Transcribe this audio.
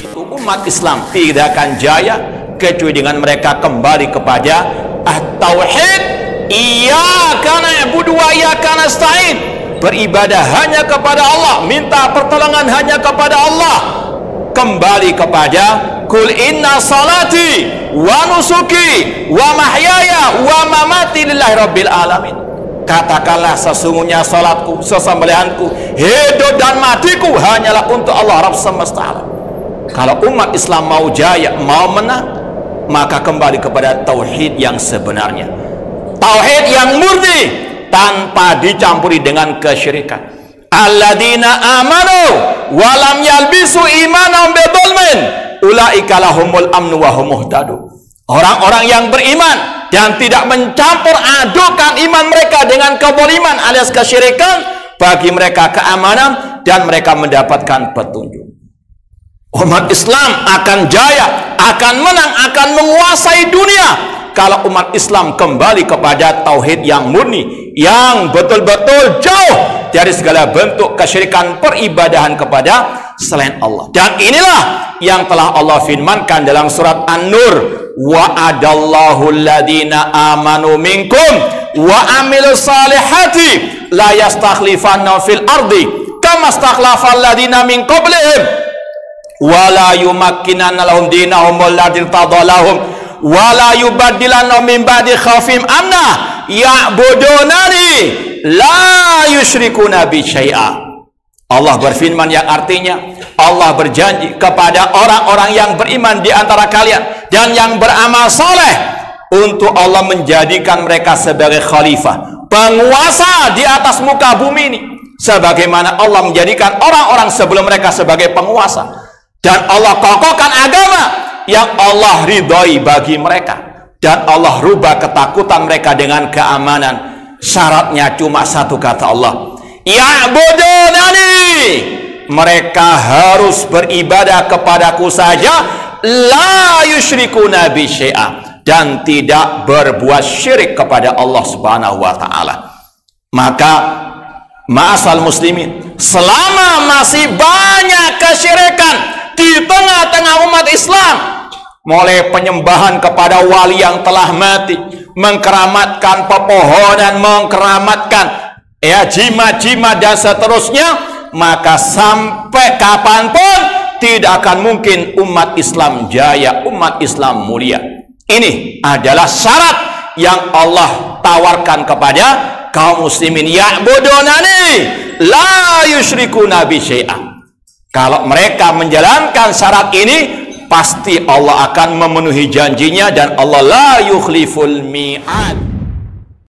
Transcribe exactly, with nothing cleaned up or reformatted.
Umat Islam tidak akan jaya kecuali dengan mereka kembali kepada at-tauhid. Iyyaka na'budu wa iyyaka nasta'in. Beribadah hanya kepada Allah, minta pertolongan hanya kepada Allah. Kembali kepada kul inna salati wa nusuki wa mahyaya wa mamati lillahi rabbil alamin. Katakanlah sesungguhnya salatku, sesembelihanku, hidup dan matiku hanyalah untuk Allah Rabb semesta alam. Kalau umat Islam mau jaya, mau menang, maka kembali kepada tauhid yang sebenarnya, tauhid yang murni tanpa dicampuri dengan kesyirikan. Alladzina amanu wa lam yalbisu imanahum bidzulmin ulaika lahumul amnu wa hum muhtadun. Orang-orang yang beriman dan tidak mencampur adukan iman mereka dengan kezaliman alias kesyirikan, bagi mereka keamanan dan mereka mendapatkan petunjuk. Umat Islam akan jaya, akan menang, akan menguasai dunia kalau umat Islam kembali kepada tauhid yang murni, yang betul-betul jauh dari segala bentuk kesyirikan peribadahan kepada selain Allah. Dan inilah yang telah Allah firmankan dalam surat An-Nur, wa'adallahu alladhina amanu minkum wa amilus salihati la yastakhlifanna fil ardi kama stakhlafal ladina min qablihim wa la yumakkinanna lahum dinahum alladzi tadallahum wa la yubaddilanna min ba'di khawfihim amna ya'budunani la yusyrikuna bi syai'a. Allah berfirman yang artinya, Allah berjanji kepada orang-orang yang beriman di antara kalian dan yang beramal soleh untuk Allah menjadikan mereka sebagai khalifah, penguasa di atas muka bumi ini, sebagaimana Allah menjadikan orang-orang sebelum mereka sebagai penguasa. Dan Allah kokohkan agama yang Allah ridhoi bagi mereka, dan Allah rubah ketakutan mereka dengan keamanan. Syaratnya cuma satu, kata Allah, ya'budunani, mereka harus beribadah kepadaku saja, la yusyrikuna bi syai'a, dan tidak berbuat syirik kepada Allah Subhanahu wa taala. Maka ma'asal muslimin, selama masih banyak kesyirikan di tengah-tengah umat Islam, mulai penyembahan kepada wali yang telah mati, mengkeramatkan pepohonan, mengkeramatkan ya jimat-jimat dan seterusnya, maka sampai kapanpun tidak akan mungkin umat Islam jaya, umat Islam mulia. Ini adalah syarat yang Allah tawarkan kepada kaum muslimin, ya'budunani la yusyrikuna bi syai'a. Kalau mereka menjalankan syarat ini, pasti Allah akan memenuhi janjinya, dan Allah la yukhliful mi'ad.